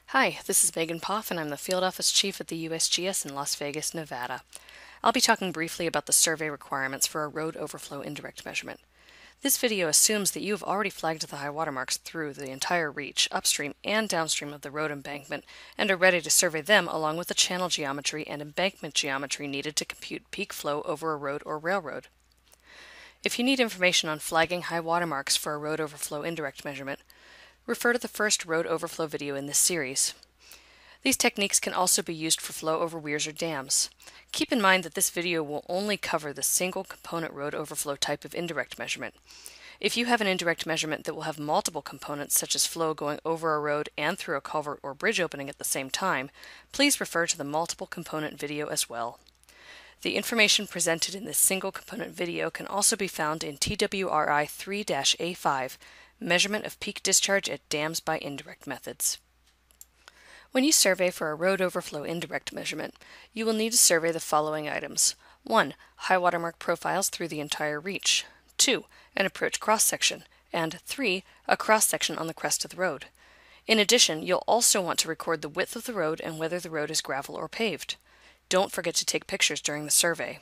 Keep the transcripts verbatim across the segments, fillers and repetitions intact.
Hi, this is Megan Poff, and I'm the Field Office Chief at the U S G S in Las Vegas, Nevada. I'll be talking briefly about the survey requirements for a road overflow indirect measurement. This video assumes that you have already flagged the high water marks through the entire reach, upstream and downstream of the road embankment, and are ready to survey them along with the channel geometry and embankment geometry needed to compute peak flow over a road or railroad. If you need information on flagging high water marks for a road overflow indirect measurement, refer to the first road overflow video in this series. These techniques can also be used for flow over weirs or dams. Keep in mind that this video will only cover the single component road overflow type of indirect measurement. If you have an indirect measurement that will have multiple components, such as flow going over a road and through a culvert or bridge opening at the same time, please refer to the multiple component video as well. The information presented in this single component video can also be found in T W R I three dash A five, Measurement of Peak Discharge at Dams by Indirect Methods. When you survey for a road overflow indirect measurement, you will need to survey the following items. one. High watermark profiles through the entire reach. two. An approach cross-section. And three. A cross-section on the crest of the road. In addition, you'll also want to record the width of the road and whether the road is gravel or paved. Don't forget to take pictures during the survey.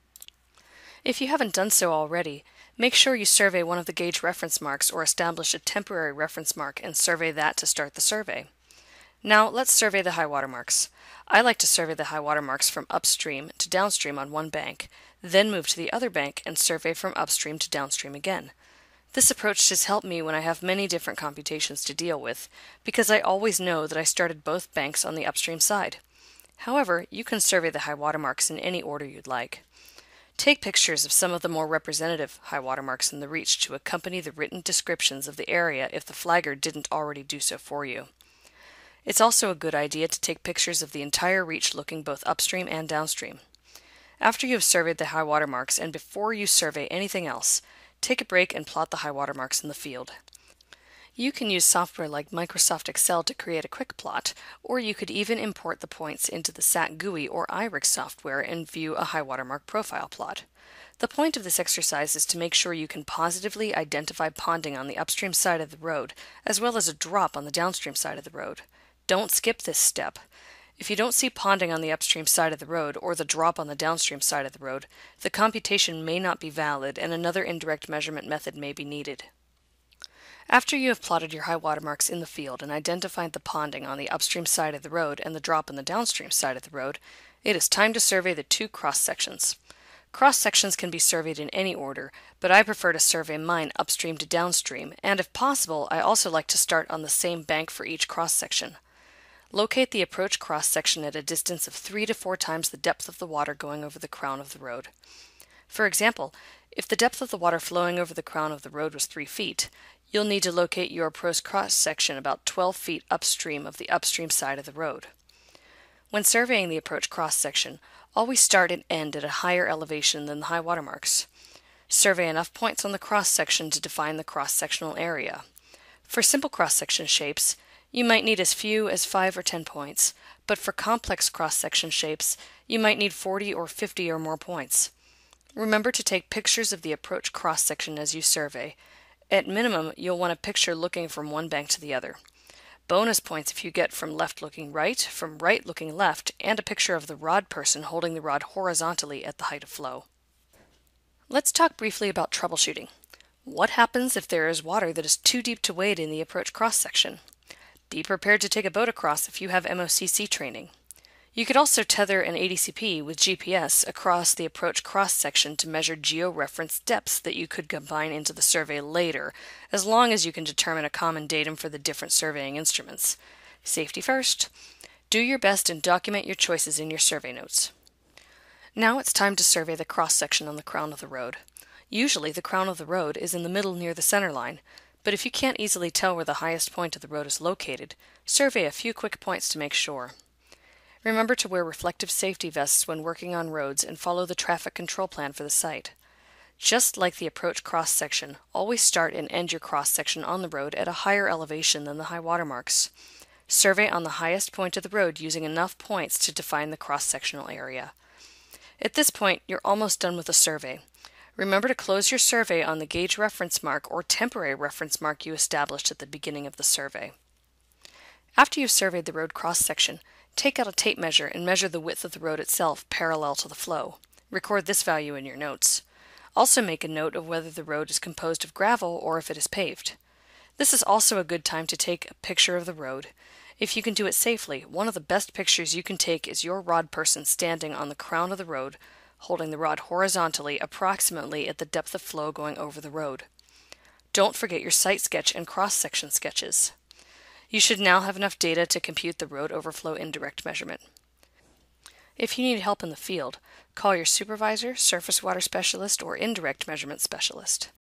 If you haven't done so already, make sure you survey one of the gauge reference marks or establish a temporary reference mark and survey that to start the survey. Now let's survey the high water marks. I like to survey the high water marks from upstream to downstream on one bank, then move to the other bank and survey from upstream to downstream again. This approach has helped me when I have many different computations to deal with, because I always know that I started both banks on the upstream side. However, you can survey the high water marks in any order you'd like. Take pictures of some of the more representative high water marks in the reach to accompany the written descriptions of the area if the flagger didn't already do so for you. It's also a good idea to take pictures of the entire reach looking both upstream and downstream. After you have surveyed the high water marks and before you survey anything else, take a break and plot the high water marks in the field. You can use software like Microsoft Excel to create a quick plot, or you could even import the points into the S A T G U I or I R I C software and view a high watermark profile plot. The point of this exercise is to make sure you can positively identify ponding on the upstream side of the road, as well as a drop on the downstream side of the road. Don't skip this step. If you don't see ponding on the upstream side of the road or the drop on the downstream side of the road, the computation may not be valid and another indirect measurement method may be needed. After you have plotted your high water marks in the field and identified the ponding on the upstream side of the road and the drop on the downstream side of the road, it is time to survey the two cross-sections. Cross-sections can be surveyed in any order, but I prefer to survey mine upstream to downstream, and if possible, I also like to start on the same bank for each cross-section. Locate the approach cross-section at a distance of three to four times the depth of the water going over the crown of the road. For example, if the depth of the water flowing over the crown of the road was three feet, you'll need to locate your approach cross-section about twelve feet upstream of the upstream side of the road. When surveying the approach cross-section, always start and end at a higher elevation than the high water marks. Survey enough points on the cross-section to define the cross-sectional area. For simple cross-section shapes, you might need as few as five or ten points, but for complex cross-section shapes, you might need forty or fifty or more points. Remember to take pictures of the approach cross-section as you survey. At minimum, you'll want a picture looking from one bank to the other. Bonus points if you get from left looking right, from right looking left, and a picture of the rod person holding the rod horizontally at the height of flow. Let's talk briefly about troubleshooting. What happens if there is water that is too deep to wade in the approach cross-section? Be prepared to take a boat across if you have M O C C training. You could also tether an A D C P with G P S across the approach cross-section to measure geo-referenced depths that you could combine into the survey later, as long as you can determine a common datum for the different surveying instruments. Safety first. Do your best and document your choices in your survey notes. Now it's time to survey the cross-section on the crown of the road. Usually the crown of the road is in the middle near the center line, but if you can't easily tell where the highest point of the road is located, survey a few quick points to make sure. Remember to wear reflective safety vests when working on roads and follow the traffic control plan for the site. Just like the approach cross-section, always start and end your cross-section on the road at a higher elevation than the high water marks. Survey on the highest point of the road using enough points to define the cross-sectional area. At this point, you're almost done with the survey. Remember to close your survey on the gauge reference mark or temporary reference mark you established at the beginning of the survey. After you've surveyed the road cross-section, take out a tape measure and measure the width of the road itself parallel to the flow. Record this value in your notes. Also make a note of whether the road is composed of gravel or if it is paved. This is also a good time to take a picture of the road. If you can do it safely, one of the best pictures you can take is your rod person standing on the crown of the road, holding the rod horizontally approximately at the depth of flow going over the road. Don't forget your site sketch and cross-section sketches. You should now have enough data to compute the road overflow indirect measurement. If you need help in the field, call your supervisor, surface water specialist, or indirect measurement specialist.